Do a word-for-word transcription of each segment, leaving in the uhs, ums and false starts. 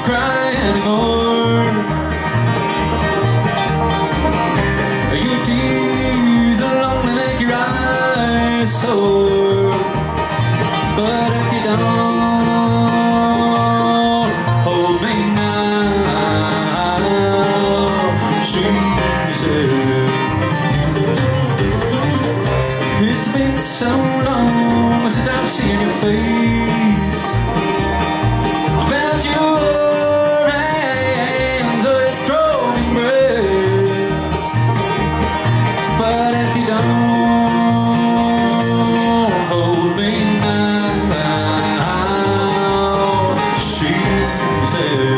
cry anymore. Your tears will only make your eyes sore. But if you don't hold me now, she said, it's been so long since I've seen your face. I felt your hands or your strong embrace. But if you don't hold me now, she said,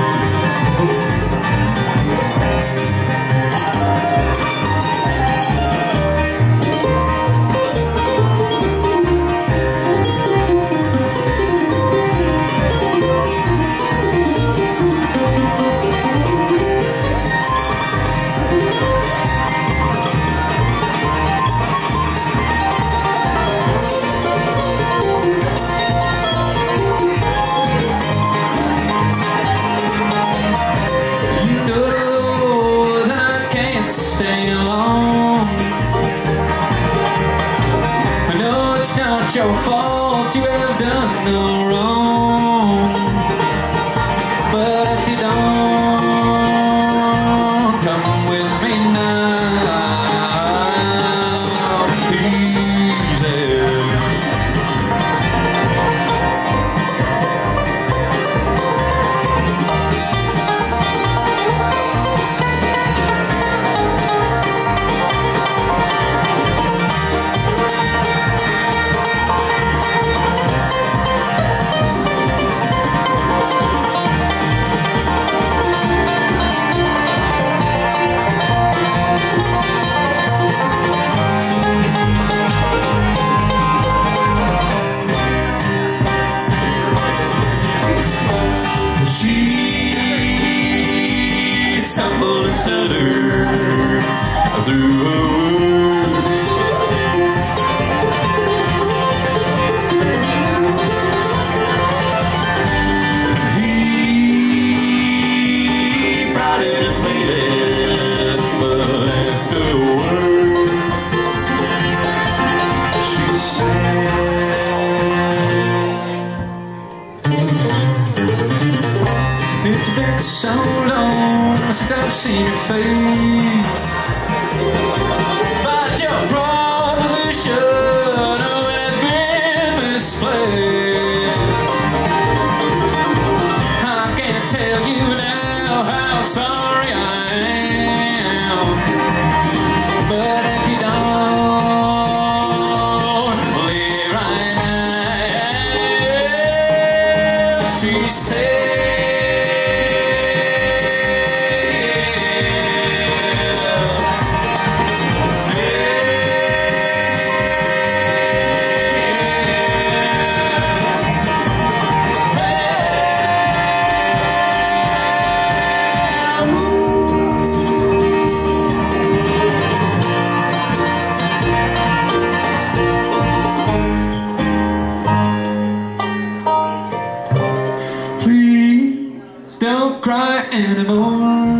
stay alone. I know it's not your fault, you have done no wrong. But if you don't come with me now, easy. She stumbled and stuttered through her words. He prodded and pleaded, but afterward she said, it's been so long since I've seen your face. But your proposition, oh, it has been misplaced. I can't tell you now how sorry I am. But if you don't leave right now, she said, don't cry anymore.